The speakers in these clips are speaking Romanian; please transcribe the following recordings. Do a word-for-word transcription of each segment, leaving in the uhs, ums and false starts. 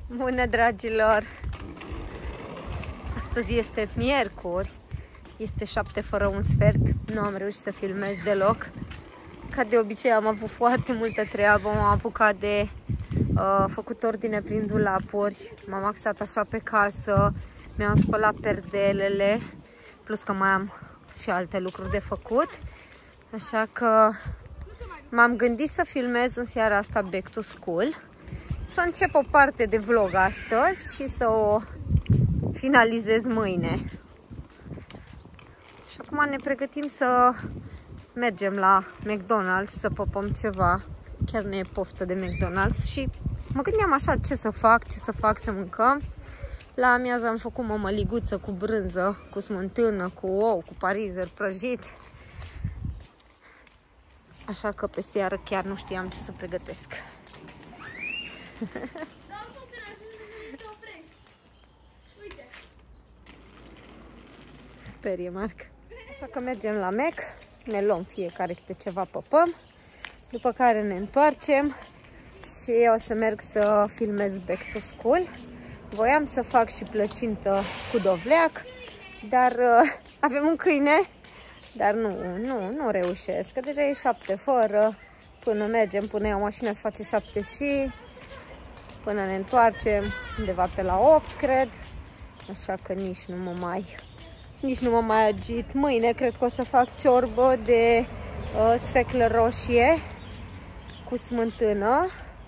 Bună, dragilor! Astăzi este miercuri, este șapte fără un sfert, nu am reușit să filmez deloc. Ca de obicei am avut foarte multă treabă, m-am apucat de uh, făcut ordine prin dulapuri, m-am axat așa pe casă, mi-am spălat perdelele, plus că mai am și alte lucruri de făcut. Așa că m-am gândit să filmez în seara asta Back to School, să încep o parte de vlog astăzi și să o finalizez mâine. Și acum ne pregătim să mergem la McDonald's să popăm ceva. Chiar ne e poftă de McDonald's și mă gândeam așa ce să fac, ce să fac să mâncăm. La amiază am făcut mămăliguță cu brânză, cu smântână, cu ou, cu parizer prăjit. Așa că pe seară chiar nu știam ce să pregătesc. Sperie, Marc. Așa că mergem la Mac, ne luăm fiecare câte ceva, păpăm, după care ne întoarcem și eu o să merg să filmez Back to School. Voiam să fac și plăcintă cu dovleac, dar uh, avem un câine, dar nu, nu, nu reușesc, că deja e șapte fără, până mergem, până iau mașina să face șapte și până ne întoarcem, undeva pe la opt, cred, așa că nici nu mă mai, nici nu mă mai agit. Mâine cred că o să fac ciorbă de uh, sfeclă roșie cu smântână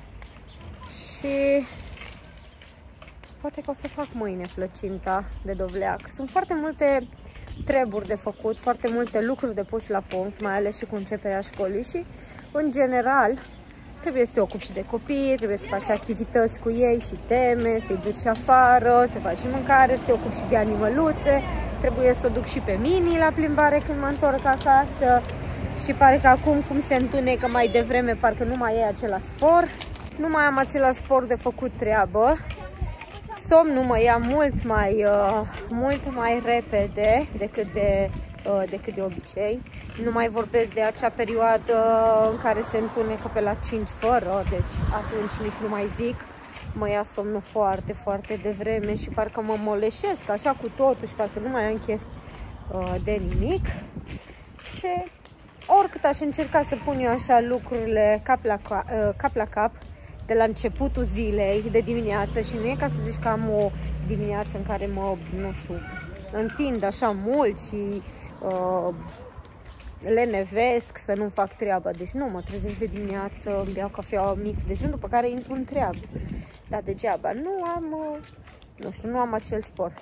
și poate că o să fac mâine plăcinta de dovleac. Sunt foarte multe treburi de făcut, foarte multe lucruri de pus la punct, mai ales și cu începerea școlii și, în general, trebuie să te ocupi și de copii, trebuie să faci activități cu ei și teme, să-i duci afară, să faci și mâncare, să te ocupi și de animăluțe. Trebuie să o duc și pe Mini la plimbare când mă întorc acasă și pare că acum, cum se întunecă mai devreme, parcă nu mai e același spor. Nu mai am același spor de făcut treabă. Somnul mă ia mult mai, uh, mult mai repede decât de, uh, decât de obicei. Nu mai vorbesc de acea perioadă în care se întunecă pe la cinci fără, deci atunci nici nu mai zic. Mă ia somnul foarte, foarte devreme și parcă mă moleșesc așa cu totul și parcă nu mai am chef uh, de nimic. Și oricât aș încerca să pun eu așa lucrurile cap la, uh, cap la cap, de la începutul zilei, de dimineață, și nu e ca să zici că am o dimineață în care mă, nu știu, întind așa mult și uh, lenevesc să nu fac treaba. Deci nu, mă trezesc de dimineață, îmi beau cafeaua mic dejun, după care intru în treabă. Dar degeaba, nu am, uh, nu știu, nu am acel spor.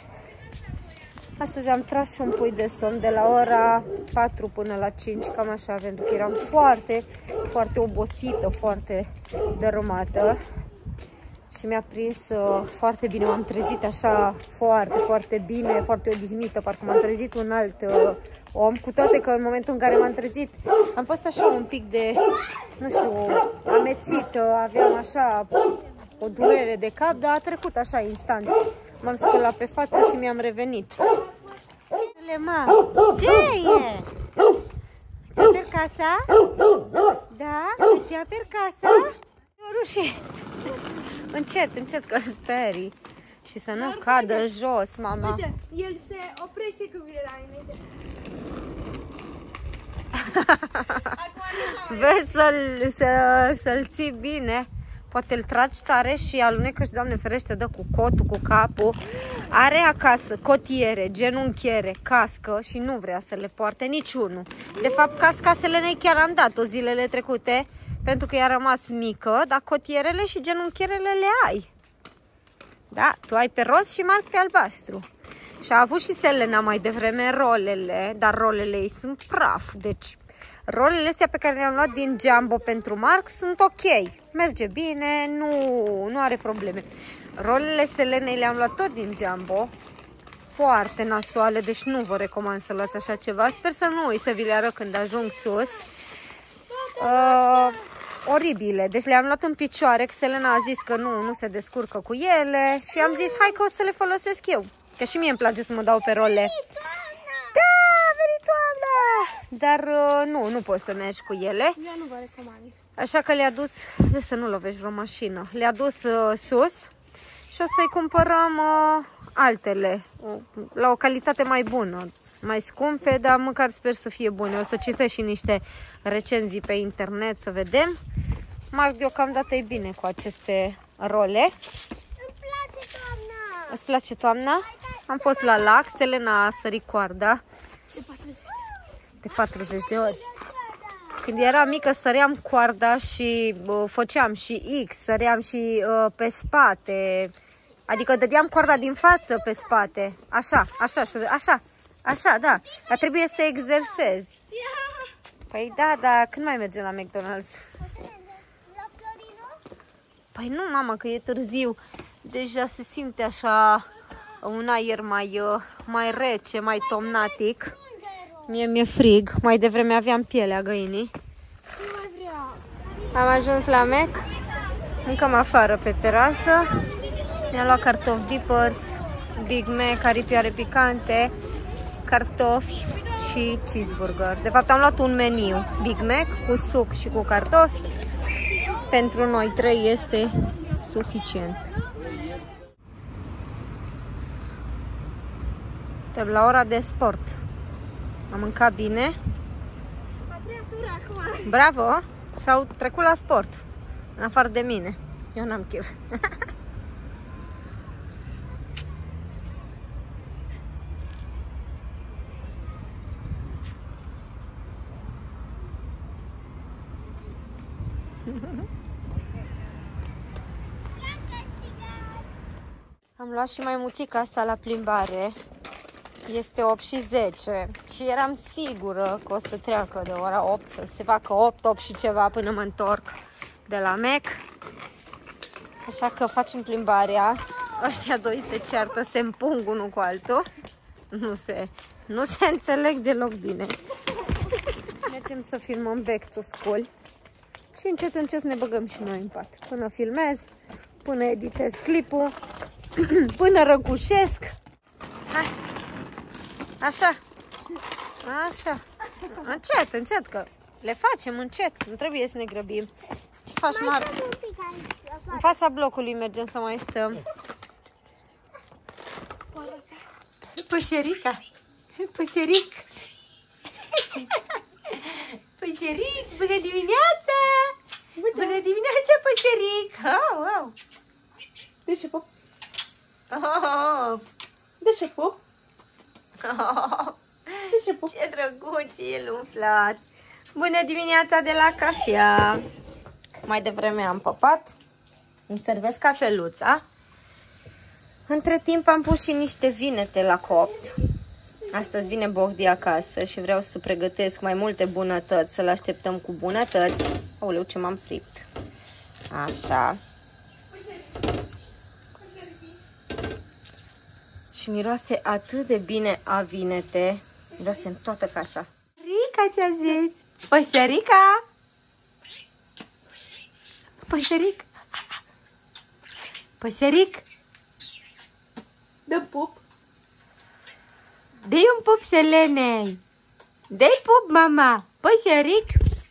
Astăzi am tras și un pui de somn de la ora patru până la cinci, cam așa, pentru că eram foarte, foarte obosită, foarte dărâmată. Și mi-a prins uh, foarte bine, m-am trezit așa foarte, foarte bine, foarte odihnită, parcă m-am trezit un alt uh, om, cu toate că în momentul în care m-am trezit am fost așa un pic de, nu știu, amețită, aveam așa o durere de cap, dar a trecut așa instant. M-am spălat pe față și mi-am revenit. Ce ma? Ce e? Ți-a per casa? Da? Ți-a per casa? Rușie. Încet, încet că sperii. Și să nu cadă jos, mama. Uite, el se oprește când vine la mine. Vezi să-l să, să ții bine. Poate îl tragi tare și alunecă și, Doamne ferește, dă cu cotul, cu capul. Are acasă cotiere, genunchiere, cască și nu vrea să le poarte niciunul. De fapt, casca Selenei chiar am dat-o zilele trecute, pentru că i-a rămas mică, dar cotierele și genunchierele le ai. Da? Tu ai pe roz și Marc pe albastru. Și a avut și Selena mai devreme rolele, dar rolele ei sunt praf. Deci, rolele astea pe care le-am luat din Jumbo pentru Marc sunt ok. Merge bine, nu, nu are probleme. Rolele Selenei le-am luat tot din Jumbo. Foarte nasoale, deci nu vă recomand să luați așa ceva. Sper să nu uit să vi le arăt când ajung sus. Uh, oribile. Deci le-am luat în picioare, că Selena a zis că nu, nu se descurcă cu ele. Și am zis, hai că o să le folosesc eu. Că și mie îmi place să mă dau pe role. Da, veni toamna! Dar uh, nu, nu poți să mergi cu ele. Eu nu vă recomand. Așa că le-a dus, de să nu lovești vreo mașină, le-a dus uh, sus și o să-i cumpărăm uh, altele, uh, la o calitate mai bună, mai scumpe, dar măcar sper să fie bune. O să citesc și niște recenzii pe internet să vedem. Marc deocamdată e bine cu aceste role. Îmi place toamna. Îți place toamna? Am fost la lac, Selena a sărit coarda de patruzeci de ori. Când eram mică săream coarda și uh, făceam și X, săream și uh, pe spate. Adică dădeam coarda din față pe spate. Așa, așa, așa, așa, da. Dar trebuie să exersezi. Păi da, dar când mai mergem la McDonald's? Păi nu, mama, că e târziu. Deja se simte așa un aer mai, mai rece, mai tomnatic. Mie mi-e frig. Mai devreme aveam pielea găinii. Am ajuns la Mac. Mâncăm afară pe terasă. Mi-am luat cartofi dippers, Big Mac, aripioare picante, cartofi și cheeseburger. De fapt am luat un meniu Big Mac cu suc și cu cartofi. Pentru noi trei este suficient. Suntem la ora de sport. Am mâncat bine. Bravo! Și-au trecut la sport. În afară de mine. Eu n-am chef. Am luat și maimuțica asta la plimbare. Este opt și zece și eram sigură că o să treacă de ora opt, să se facă opt, opt și ceva până mă întorc de la Mac. Așa că facem plimbarea. Ăștia doi se ceartă, se împung unul cu altul. Nu se, nu se înțeleg deloc bine. Mergem să filmăm Back to School și încet încet ne băgăm și noi în pat. Până filmez, până editez clipul, până răgușesc. Hai! Așa, așa, încet, încet, că le facem încet, nu trebuie să ne grăbim. Ce faci, Mar? În fața blocului mergem să mai stăm. Pășerica, pășeric, pășeric, bună dimineața! Bună dimineața, pășeric! Oh, wow. De ce pop? Oh. De ce pop? Oh. De ce pop? Ce drăguț e umflat! Bună dimineața de la cafea! Mai devreme am păpat. Îmi servesc cafeluța. Între timp am pus și niște vinete la copt. Astăzi vine Bogdi acasă și vreau să pregătesc mai multe bunătăți, să-l așteptăm cu bunătăți. Aoleu, ce m-am fript. Așa. Și miroase atât de bine a vinete. Miroase în toată casa. Rica, ți-a zis? Păsărica! Păsăric! Păsăric! Dă pup! Dă-i un pup Selenei! Dă-i pup, mama! Păsăric!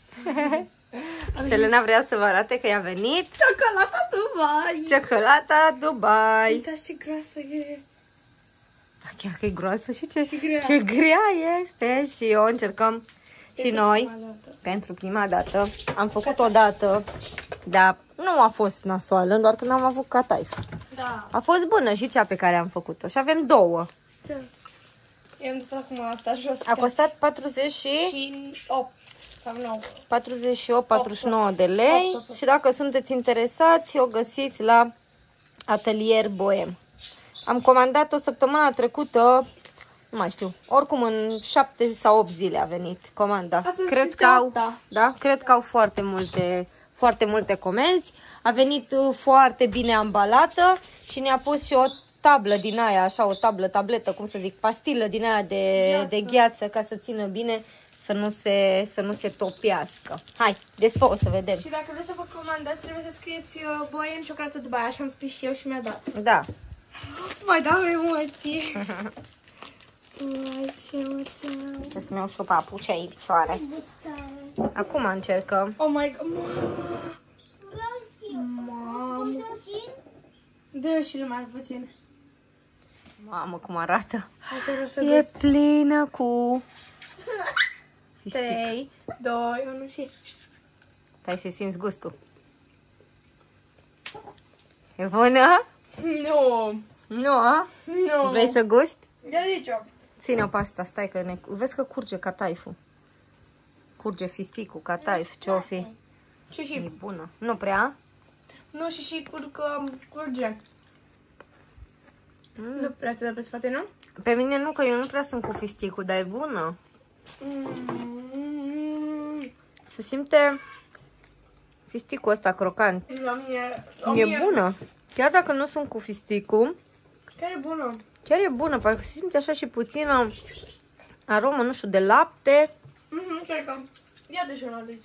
Selena vrea să vă arate că i-a venit Ciocolata Dubai! Ciocolata Dubai! Uitați ce groasă e! Da, chiar că e groasă și ce, și grea. ce grea este. Și o încercăm și pentru noi prima dată. Pentru prima dată. Am făcut o dată, dar nu a fost nasoală, doar că n-am avut cataif. Da. A fost bună și cea pe care am făcut-o. Și avem două. Da. Eu am dat acum asta jos. A costat patruzeci și opt sau nouă. patruzeci și opt patruzeci și nouă de lei. Și dacă sunteți interesați, o găsiți la Atelier Bohem. Am comandat o săptămână trecută, nu mai știu, oricum în șapte sau opt zile a venit comanda. Astăzi Cred este că au, opta. da, cred că au foarte multe, foarte multe comenzi. A venit foarte bine ambalată și ne-a pus și o tablă din aia, așa, o tablă, tabletă, cum să zic, pastilă din aia de gheață, de gheață ca să țină bine, să nu se, să nu se topiască. Hai, desfă, să vedem. Și dacă vreți să vă comandați, trebuie să scrieți uh, Bohem Ciocolată Dubai, așa am scris și eu și mi-a dat. Da. Mai dau emoții. Uai, ce emoții. Trebuie să-mi iau și o papuce aici, picioare. Acum încercăm. Oh my god. Mamă. Dă și mai puțin. Mamă, cum arată. Hai te rog să E gust. plină cu fistic. trei, doi, unu și... Stai să simți gustul. E bună? Nu. Nu, a? Nu. Vrei să gusti? De aici. Ține-o pe asta, stai că ne... Vezi că curge ca taiful. Curge fisticul ca taif, ce-o fi? Și E și. bună. Nu prea? Nu, și și curcă, curge. Mm. Nu prea te dă pe spate, nu? Pe mine nu, că eu nu prea sunt cu fisticul, dar e bună. Mm. Se simte fisticul ăsta crocant. La mine... la E mine- bună. Chiar dacă nu sunt cu fisticul, Chiar e bună. chiar e bună. Parcă se simte așa și puțină aromă, nu știu, de lapte. Mhm, cred că. Ia de și una de aici.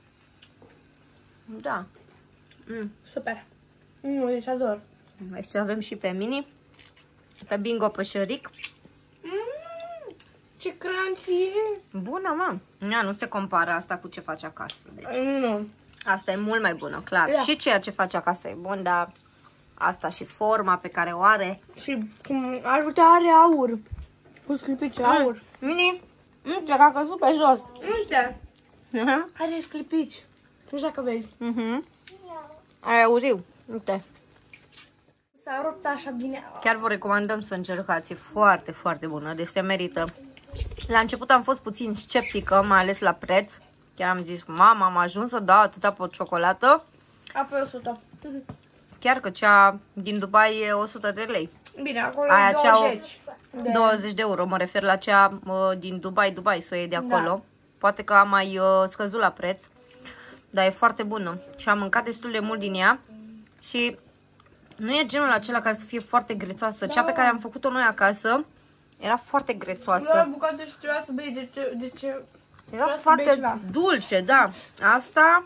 Da. Mm. Super. Nu, deci ador. Aici avem și pe mini. Pe Bingo Pășăric. Mm, ce crunchy e. Bună, mă. Nea, nu se compară asta cu ce faci acasă. Deci, Nu. asta e mult mai bună, clar. Da. Și ceea ce faci acasă e bun, dar asta și forma pe care o are. Și cum ar putea are aur. Cu sclipici aur. Mini, nu știu, că a căzut pe jos. Uite, Mhm. are sclipici. Nu știu dacă vezi. Mhm. Ai auriu. Uite. S-a rupt așa bine. Chiar vă recomandăm să încercați. E foarte, foarte bună. Deci se merită. La început am fost puțin sceptică, mai ales la preț. Chiar am zis, mama, am ajuns să dau atâta pe ciocolată. Apoi o sută. Chiar că cea din Dubai e o sută de lei. Bine, acolo Aia e cea o- douăzeci. De... douăzeci de euro. Mă refer la cea uh, din Dubai, Dubai, să o iei de acolo. Da. Poate că a mai uh, scăzut la preț. Dar e foarte bună. Și am mâncat destul de mult din ea. Și nu e genul acela care să fie foarte grețoasă. Cea pe care am făcut-o noi acasă era foarte La grețoasă. bucată și trebuia să bei de ce... De ce... Era Vreau să bei foarte ceva. dulce, da. Asta...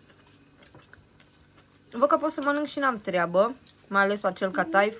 Văd că pot să mănânc și n-am treabă. Mai ales acel cataif.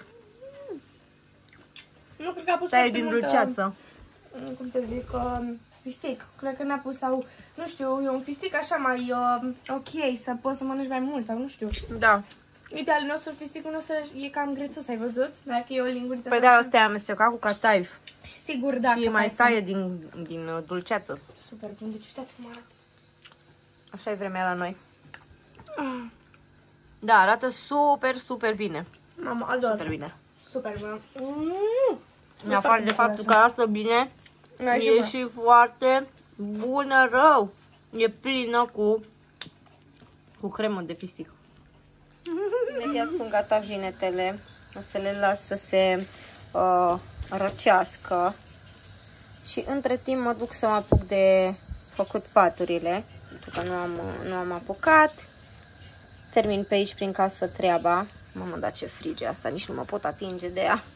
Nu cred că a pus Asta e foarte din multă, dulceață. cum să zic, uh, fistic. Cred că n-a pus sau, nu știu, e un fistic așa mai uh, ok, să poți să mănânci mai mult sau nu știu. Da. Uite, al nostru, fisticul nostru e cam grețos, ai văzut? Dacă e o linguriță. Păi așa. da, asta e amestecat cu cataif. Și sigur, da. Și că mai ai taie din, din uh, dulceață. făcut. Super bun, deci uitați cum arată. Așa e vremea la noi. Ah, Da, arată super, super bine. mama, ador. Super bine. Super bună. Mm. În afară de faptul că arată bine, Mai și e bună. și foarte bună rău. E plină cu, cu cremă de fistic. Imediat sunt gata vinetele. O să le las să se uh, răcească. Și între timp mă duc să mă apuc de făcut paturile. Pentru că nu am, nu am apucat. Termin pe aici prin casă treaba. Mamă, dar ce frige asta, nici nu mă pot atinge de ea.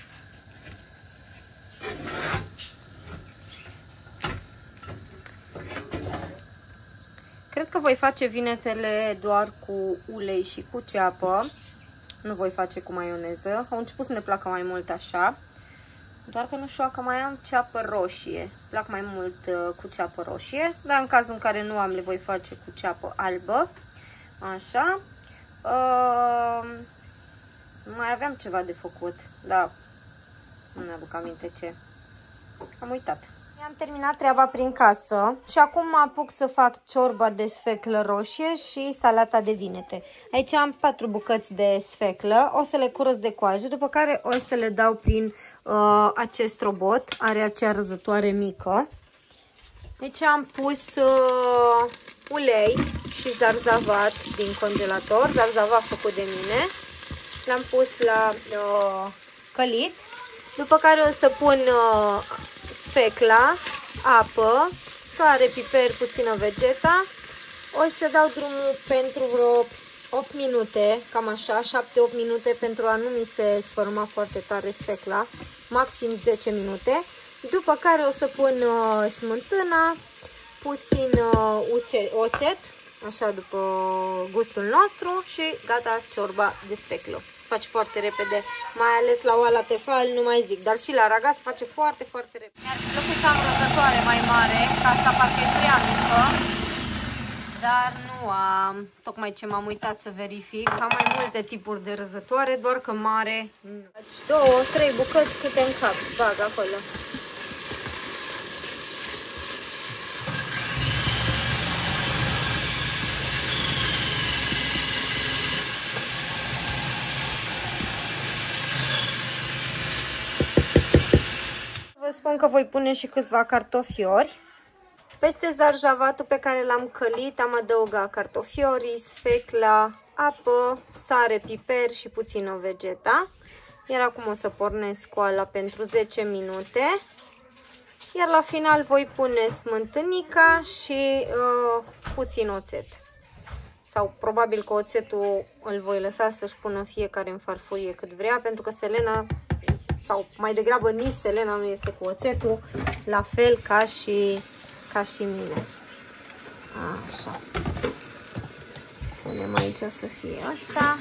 Cred că voi face vinetele doar cu ulei și cu ceapă. Nu voi face cu maioneză. Au început să ne placă mai mult așa. Doar că nu știu dacă mai am ceapă roșie. Plac mai mult uh, cu ceapă roșie. Dar în cazul în care nu am, le voi face cu ceapă albă. Așa. Uh, mai aveam ceva de făcut. Da. Nu mi-aduc aminte ce. Am uitat. Am terminat treaba prin casă și acum mă apuc să fac ciorba de sfeclă roșie și salata de vinete. Aici am patru bucăți de sfeclă, o să le curăț de coajă, după care o să le dau prin uh, acest robot, are acea răzătoare mică. Aici am pus uh, ulei și zarzavat din congelator, zarzavat făcut de mine. L-am pus la uh, călit, după care o să pun uh, sfecla, apă, sare, piper, puțină vegeta. O să dau drumul pentru vreo opt minute, cam așa, șapte opt minute, pentru a nu mi se sfărâma foarte tare sfecla, maxim zece minute. După care o să pun uh, smântâna, puțin uh, oțet, așa după gustul nostru și gata ciorba de sfeclă. Se face foarte repede, mai ales la oala tefal, nu mai zic, dar și la raga se face foarte, foarte repede. Mi-ar fi plăcut să am răsătoare mai mare, ca asta parcă e prea mică. dar nu am, tocmai ce m-am uitat să verific, am mai multe tipuri de răzătoare, doar că mare. Deci două, trei bucăți câte în cap, bag acolo. Vă spun că voi pune și câțiva cartofiori. Peste zarzavatul pe care l-am călit am adăugat cartofiorii, sfecla, apă, sare, piper și puțină vegeta. Iar acum o să pornesc oala pentru zece minute. Iar la final voi pune smântânica și uh, puțin oțet. Sau probabil că oțetul îl voi lăsa să-și pună fiecare în farfurie cât vrea, pentru că Selena, sau mai degrabă nici Selena nu este cu oțetul, la fel ca și, ca și mine. Așa. Punem aici să fie asta.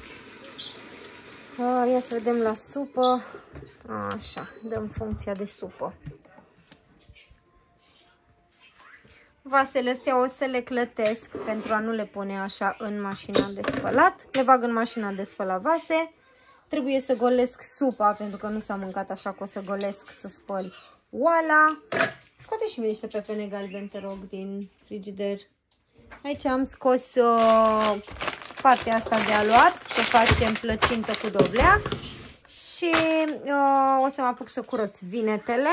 Ia să vedem la supă. Așa, dăm funcția de supă. Vasele astea o să le clătesc pentru a nu le pune așa în mașina de spălat. Le bag în mașina de spălat vase. Trebuie să golesc supa pentru că nu s-a mâncat, așa că o să golesc să spăl oala. Scoate și mie niște pepene galbeni, te rog, din frigider. Aici am scos uh, partea asta de aluat, să facem plăcintă cu dovleac. Și uh, o să mă apuc să curăț vinetele.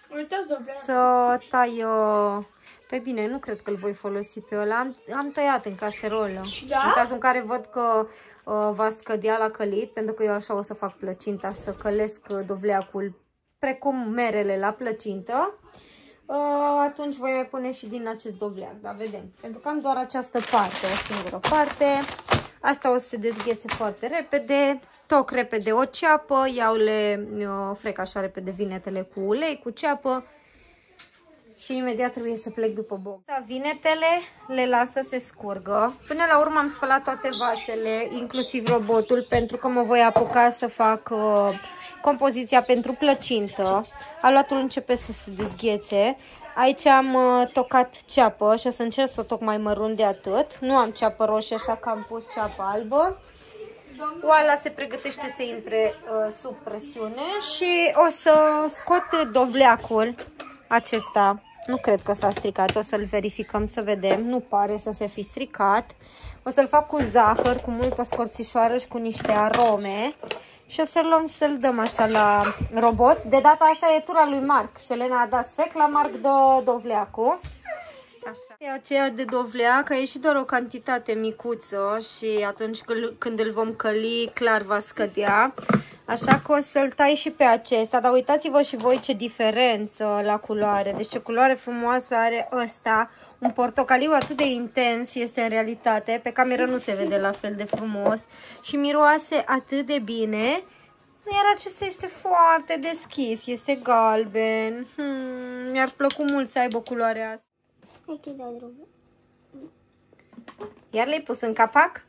Să tai... Uh, pe bine, nu cred că îl voi folosi pe ăla. Am, am tăiat în caserolă. Da? În cazul în care văd că uh, va scădea la călit, pentru că eu așa o să fac plăcinta, să călesc dovleacul precum merele la plăcintă. Uh, atunci voi mai pune și din acest dovleac, dar vedem. Pentru că am doar această parte, o singură parte. Asta o să se dezghețe foarte repede. Toc repede o ceapă, iau le uh, frec așa repede vinetele cu ulei, cu ceapă. Și imediat trebuie să plec după boc. Vinetele le las să se scurgă. Până la urmă am spălat toate vasele, inclusiv robotul, pentru că mă voi apuca să fac uh, compoziția pentru plăcintă. Aluatul începe să se dezghețe. Aici am uh, tocat ceapă și o să încerc să o toc mai mărunt de atât. Nu am ceapă roșie, așa că am pus ceapă albă. Oala se pregătește să intre uh, sub presiune și o să scot dovleacul acesta. Nu cred că s-a stricat, o să-l verificăm să vedem, nu pare să se fi stricat. O să-l fac cu zahăr, cu multă scorțișoară și cu niște arome. Și o să-l luăm să-l dăm așa la robot. De data asta e tura lui Marc. Selena a dat sfecla, Marc dă dovleacul. Așa. E aceea de dovleac, a ieșit doar o cantitate micuță și atunci când îl vom căli, clar va scădea. Așa că o să-l tai și pe acesta, dar uitați-vă și voi ce diferență la culoare. Deci ce culoare frumoasă are ăsta. Un portocaliu atât de intens este în realitate. Pe cameră nu se vede la fel de frumos. Și miroase atât de bine. Iar acesta este foarte deschis, este galben. Hmm, mi-ar plăcu mult să aibă culoarea asta. Iar l-ai pus în capac?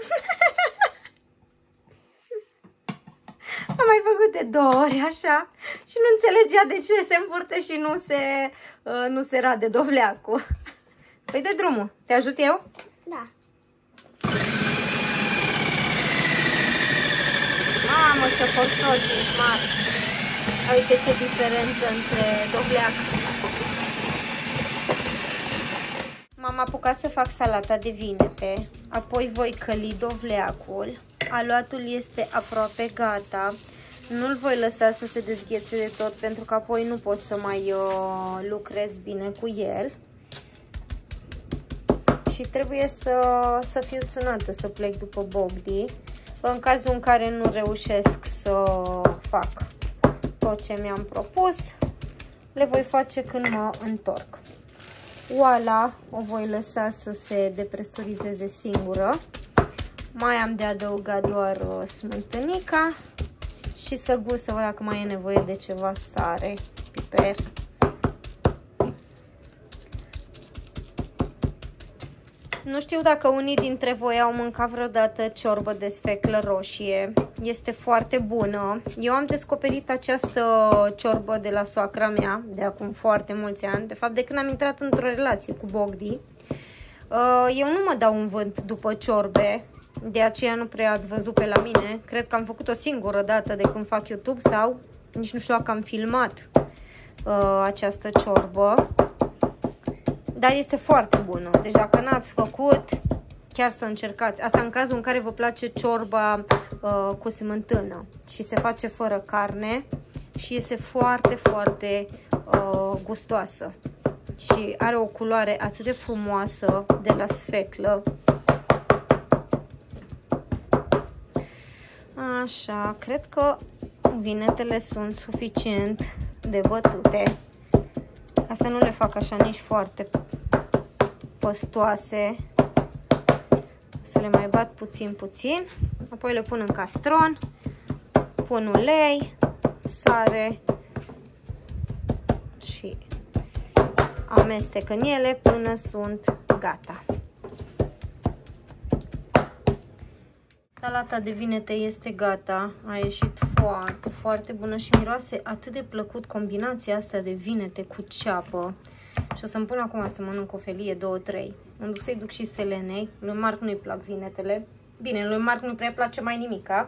Am mai făcut de două ori așa și nu înțelegea de ce se învârte și nu se, uh, nu se rade dovleacul. Păi de drumul. Te ajut eu? Da. Mamă, ce forțos ești, mare. Uite ce diferență între dovleac. M-am apucat să fac salata de vinete, apoi voi căli dovleacul. Aluatul este aproape gata. Nu-l voi lăsa să se dezghețe de tot, pentru că apoi nu pot să mai uh, lucrez bine cu el. Și trebuie să, să fiu sunată să plec după Bogdi. În cazul în care nu reușesc să fac tot ce mi-am propus, le voi face când mă întorc. Oala o voi lăsa să se depresurizeze singură. Mai am de adăugat doar uh, smântânica și să gust să văd dacă mai e nevoie de ceva sare, piper. Nu știu dacă unii dintre voi au mâncat vreodată ciorbă de sfeclă roșie. Este foarte bună. Eu am descoperit această ciorbă de la soacra mea de acum foarte mulți ani, de fapt de când am intrat într-o relație cu Bogdi. Eu nu mă dau un vânt după ciorbe, de aceea nu prea ați văzut pe la mine. Cred că am făcut o singură dată de când fac YouTube sau nici nu știu dacă am filmat uh, această ciorbă. Dar este foarte bună, deci dacă n-ați făcut, chiar să încercați. Asta în cazul în care vă place ciorba uh, cu smântână și se face fără carne și este foarte, foarte uh, gustoasă. Și are o culoare atât de frumoasă de la sfeclă. Așa, cred că vinetele sunt suficient de bătute ca să nu le fac așa nici foarte păstoase. Să le mai bat puțin, puțin. Apoi le pun în castron, pun ulei, sare și amestec în ele până sunt gata. Salata de vinete este gata, a ieșit foarte, foarte bună și miroase atât de plăcut combinația asta de vinete cu ceapă. Și o să-mi pun acum să mănânc o felie, două, trei. Îmi duc să-i duc și Selenei. Lui Marc nu-i plac vinetele. Bine, lui Marc nu prea place mai nimica.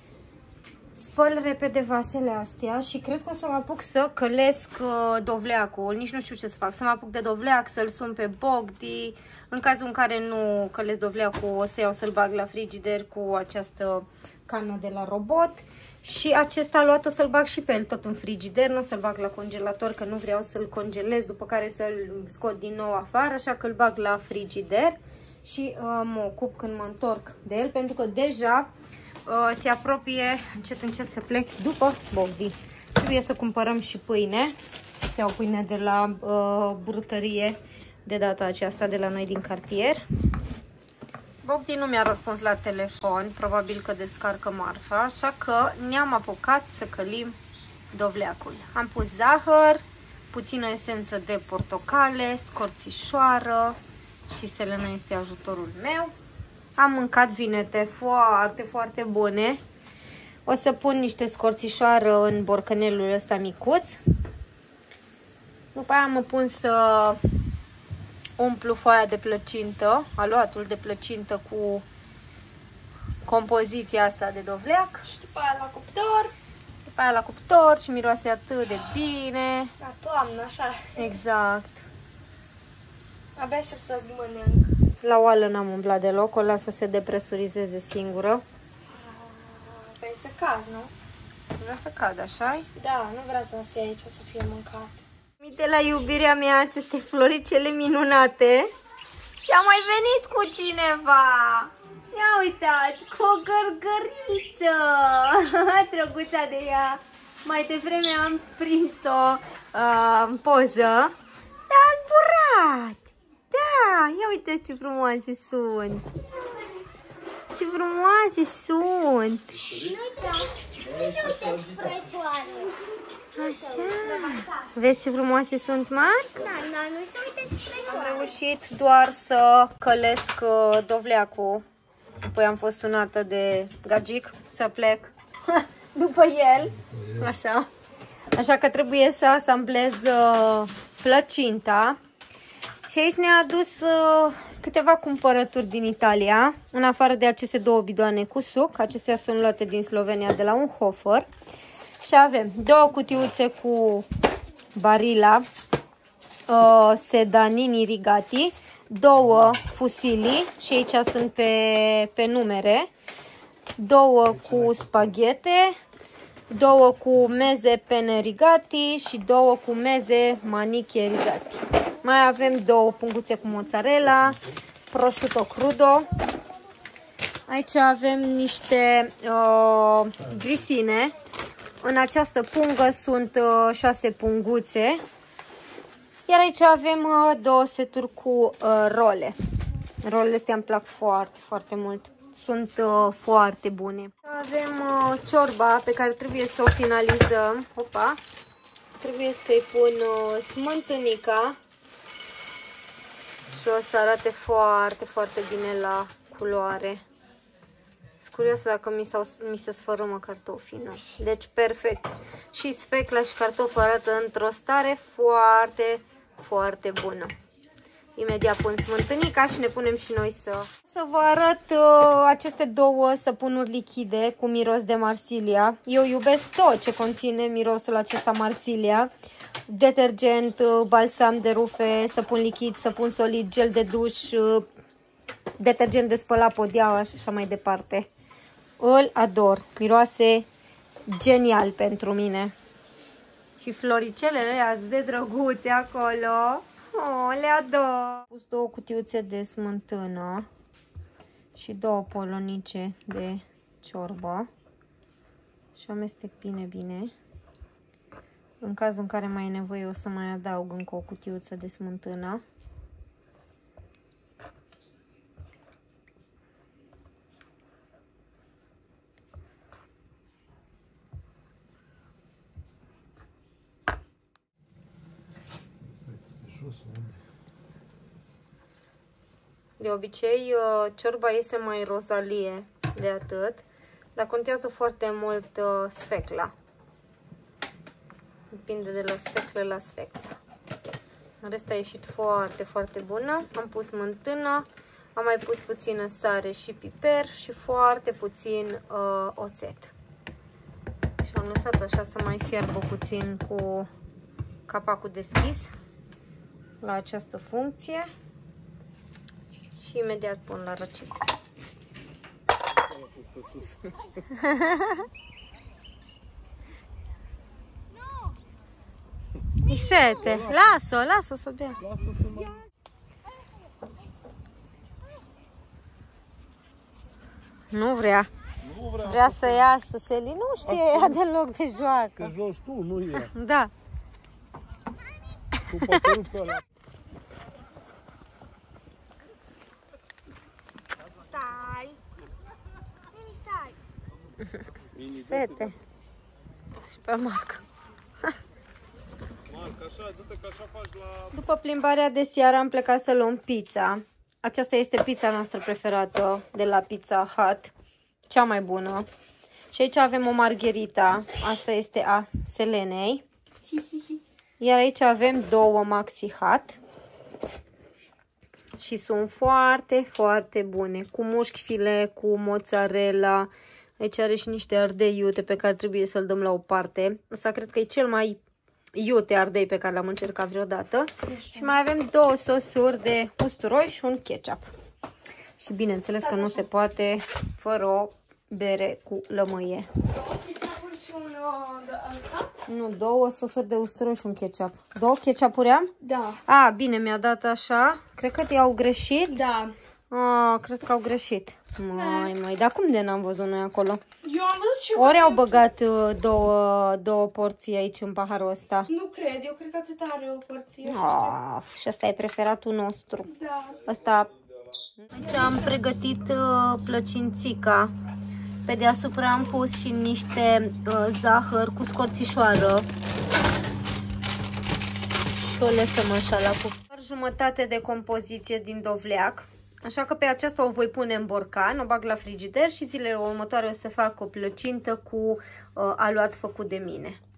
Spăl repede vasele astea și cred că o să mă apuc să călesc uh, dovleacul. Nici nu știu ce să fac. Să mă apuc de dovleac, să-l sun pe Bogdi. În cazul în care nu călesc dovleacul, o să iau să-l bag la frigider cu această cană de la Robot. Și acesta luat o să-l bag și pe el tot în frigider, nu o să-l bag la congelator, că nu vreau să-l congelez, după care să-l scot din nou afară, așa că îl bag la frigider și uh, mă ocup când mă întorc de el, pentru că deja uh, se apropie încet încet să plec după Bogdi. Trebuie să cumpărăm și pâine, să iau pâine de la uh, brutărie, de data aceasta de la noi din cartier. Bogdi nu mi-a răspuns la telefon, probabil că descarcă marfa, așa că ne-am apucat să călim dovleacul. Am pus zahăr, puțină esență de portocale, scorțișoară și Selena este ajutorul meu. Am mâncat vinete foarte, foarte bune. O să pun niște scorțișoară în borcanelul ăsta micuț. După aia mă pun să umplu foaia de plăcintă, aluatul de plăcintă cu compoziția asta de dovleac. Și după aia la cuptor. După aia la cuptor și miroase atât de bine. La toamnă, așa. Exact. Abia aștept să mănânc. La oală n-am umblat deloc, o las să se depresurizeze singură. Păi să cazi, nu? Vreau să cad, așa-i? Da, nu vreau să stai aici să fie mâncat. De la iubirea mea aceste floricele minunate și a mai venit cu cineva. Ia uitați, cu o gărgăriță. Drăguța de ea. Mai devreme am prins-o uh, în poză. Da, a zburat. Da, ia uitați ce frumoase sunt. Ce frumoase sunt. Așa. Vezi ce frumoase sunt, Marc? Da, da, nu se uite spre Am reușit doar să călesc dovleacul. Apoi am fost sunată de gagic să plec după el. Așa. Așa că trebuie să asamblez plăcinta. Și aici ne-a adus uh, câteva cumpărături din Italia, în afară de aceste două bidoane cu suc. Acestea sunt luate din Slovenia de la Unhofer. Și avem două cutiuțe cu Barilla uh, Sedanini Rigati, două fusili și aici sunt pe, pe numere, două cu spaghete, două cu meze pene rigati și două cu meze maniche rigati. Mai avem două punguțe cu mozzarella, prosciutto crudo. Aici avem niște uh, grisine. În această pungă sunt uh, șase punguțe. Iar aici avem uh, două seturi cu uh, role. Rolele astea îmi plac foarte, foarte mult. Sunt uh, foarte bune. Avem uh, ciorba pe care trebuie să o finalizăm. Opa! Trebuie să-i pun uh, smântânica. Și o să arate foarte, foarte bine la culoare. Sunt curioasă dacă mi, mi se sfărâmă cartofii. Nu. Deci perfect. Și sfecla și cartoful arată într-o stare foarte, foarte bună. imediat pun smântânica și ne punem și noi să... Să vă arăt uh, aceste două săpunuri lichide cu miros de Marsilia. Eu iubesc tot ce conține mirosul acesta Marsilia. Detergent, uh, balsam de rufe, săpun lichid, săpun solid, gel de duș, uh, detergent de spălat, podeaua și așa mai departe. Îl ador. Miroase genial pentru mine. Și floricelele atât de drăguțe acolo. Oh, le ador. Am pus două cutiuțe de smântână și două polonice de ciorbă și amestec bine, bine. În cazul în care mai e nevoie o să mai adaug încă o cutiuță de smântână. De obicei, ciorba iese mai rozalie de atât, dar contează foarte mult sfecla. Depinde de la sfeclă la sfeclă. În rest a ieșit foarte, foarte bună. Am pus smântână, am mai pus puțină sare și piper și foarte puțin uh, oțet. Și am lăsat așa să mai fierbă puțin cu capacul deschis la această funcție. Și imediat pun la răcit. E sete. Lasă-o, lasă-o să bea. Nu vrea. Nu vrea, vrea să iasă, Seli. Nu știe ea deloc de joacă. Te joci tu, nu ea. Da. Cu pătărul pe ăla. Stai. Mini, stai. Sete. Și pe Marc. Marc, așa, du-te că așa faci la... După plimbarea de seară am plecat să luăm pizza. Aceasta este pizza noastră preferată de la Pizza Hut. Cea mai bună. Și aici avem o margherita. Asta este a Selenei. Iar aici avem două Maxi Hut. Și sunt foarte, foarte bune. Cu mușchi file, cu mozzarella. Aici are și niște ardei iute pe care trebuie să-l dăm la o parte. Asta cred că e cel mai iute ardei pe care l-am încercat vreodată. Așa. Și mai avem două sosuri de usturoi și un ketchup. Și bineînțeles că nu se poate fără o bere cu lămâie. Nu, două sosuri de usturoi și un ketchup. Două ketchupuri am? Da. A, bine, mi-a dat așa. Cred că i-au greșit. Da. A, cred că au greșit. Mai, mai, dar cum de n-am văzut noi acolo? Eu am văzut ceva. Ori au băgat uh, două, două porții aici în paharul ăsta. Nu cred, eu cred că atât are o porție. Of, și ăsta e preferatul nostru. Da. Ăsta... Aici am pregătit uh, plăcințica. Pe deasupra am pus și niște uh, zahăr cu scorțișoară. Și o lăsăm așa la cuptor. Jumătate de compoziție din dovleac. Așa că pe aceasta o voi pune în borcan, o bag la frigider și zilele următoare o să fac o plăcintă cu uh, aluat făcut de mine.